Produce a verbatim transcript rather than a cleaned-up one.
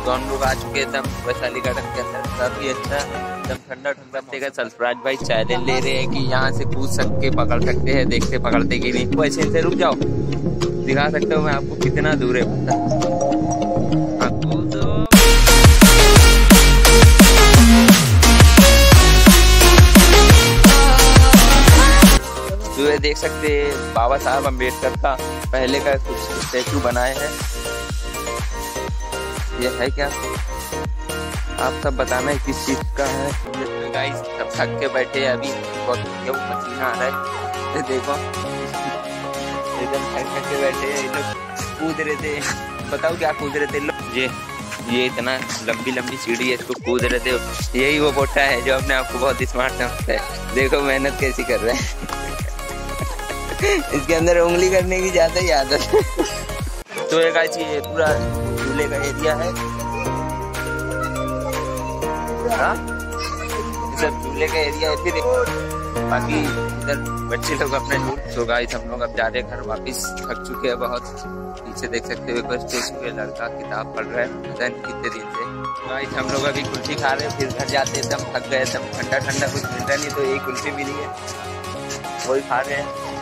तो हम लोग आ चुके एकदम वैशाली गार्डन के अंदर, काफी अच्छा एकदम ठंडा ठंडा देखा। सरफराज भाई चैलेंज ले रहे हैं कि यहाँ से कूद सकते पकड़ सकते हैं, देखते पकड़ते कि नहीं। वैसे से रुक जाओ, दिखा सकता हूँ मैं आपको कितना दूर है पता। हाँ कूदो। तो ये देख सकते हैं बाबा साहब अम्बेडकर का पहले का कुछ स्टैचू बनाए हैं। ये है क्या, आप सब बताना है किस चीज का है। गाइस सब थक के बैठे हैं अभी, बहुत पसीना आ रहा है। देखो एकदम थक थक के बैठे हैं, लोग कूद रहे थे। बताओ क्या कूद रहे थे लोग? ये ये इतना लंबी लंबी सीढ़ी है, इसको कूद रहे थे। यही वो पोटा है जो अपने आप को बहुत स्मार्ट समझता है। देखो मेहनत कैसी कर रहा है। इसके अंदर उंगली करने की ज्यादा ही आदत है। तो ये गाइस ये पूरा झूले का एरिया है, हाँ सब झूले का एरिया है। फिर बाकी इधर बच्चे लोग अपने झूल। तो गाइस हम लोग अब जा रहे हैं घर वापिस, थक चुके हैं बहुत। पीछे देख सकते हो स्टेशन पे लड़का किताब पढ़ रहा है कितने दिन से। गाइस हम लोग अभी कुल्फी खा रहे हैं, फिर घर जाते एकदम थक गए, एकदम ठंडा ठंडा कुछ मिल रहा नहीं, तो एक कुल्फी मिली है वही खा रहे हैं।